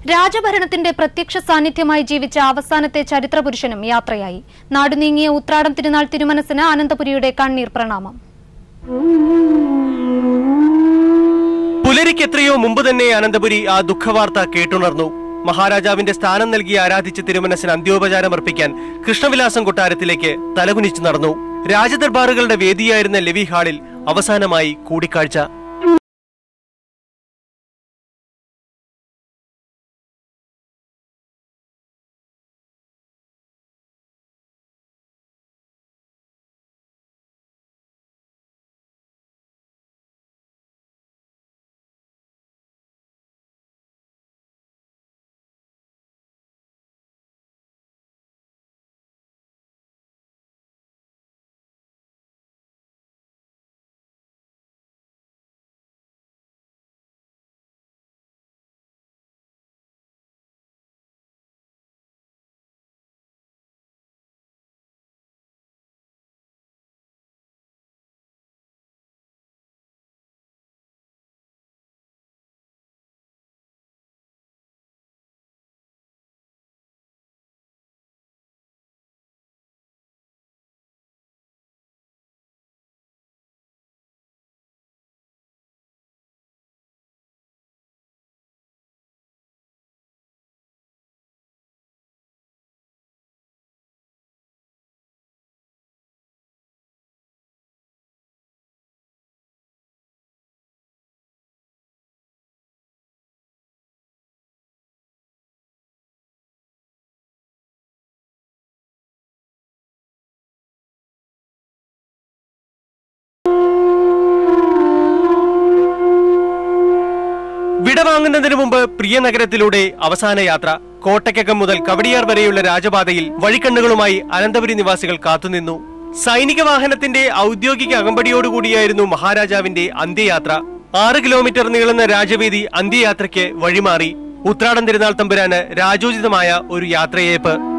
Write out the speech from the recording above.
രാജഭരണത്തിന്റെ പ്രത്യക്ഷ സാന്നിധ്യമായി ജീവിച്ച അവസാനത്തെ ചരിത്രപുരുഷനും യാത്രയായി. നാടുനീങ്ങിയ ഉത്രാടം തിരുനാൾ തിരുമനസിന് അനന്തപുരിയുടെ കണ്ണീർ പ്രണാമം. പുലരിക്ക് എത്രയോ മുമ്പ് തന്നെ അനന്തപുരി ആ ദുഃഖവാർത്ത കേട്ടുണർന്നു. മഹാരാജാവിന്റെ സ്ഥാനം നൽകി ആരാധിച്ച തിരുമനസിന് അന്ത്യോപചാരമർപ്പിക്കാൻ കൃഷ്ണവിലാസം കൊട്ടാരത്തിലേക്ക് തലകുനിച്ചു നടന്നു. രാജദർബാറുകളുടെ വേദിയായിരുന്ന ലെവി ഹാളിൽ അവസാനമായി കൂടിക്കാഴ്ച. വിടവാങ്ങുന്നതിനു മുമ്പ് പ്രിയ നഗരത്തിലൂടെ അവസാന യാത്ര. കോട്ടയ്ക്കകം മുതൽ കവടിയാർ വരെയുള്ള രാജപാതയിൽ വഴിക്കണ്ണുകളുമായി അനന്തപുരി നിവാസികൾ കാത്തുനിന്നു. സൈനിക വാഹനത്തിന്റെ ഔദ്യോഗിക അകമ്പടിയോടുകൂടിയായിരുന്നു മഹാരാജാവിന്റെ അന്ത്യയാത്ര. 6 കിലോമീറ്റർ നീളുന്ന രാജവേദി അന്ത്യയാത്രയ്ക്ക് വഴിമാറി. ഉത്രാടം തിരുനാൾ തമ്പുരാന് രാജോചിതമായ ഒരു യാത്രയേപ്പ്.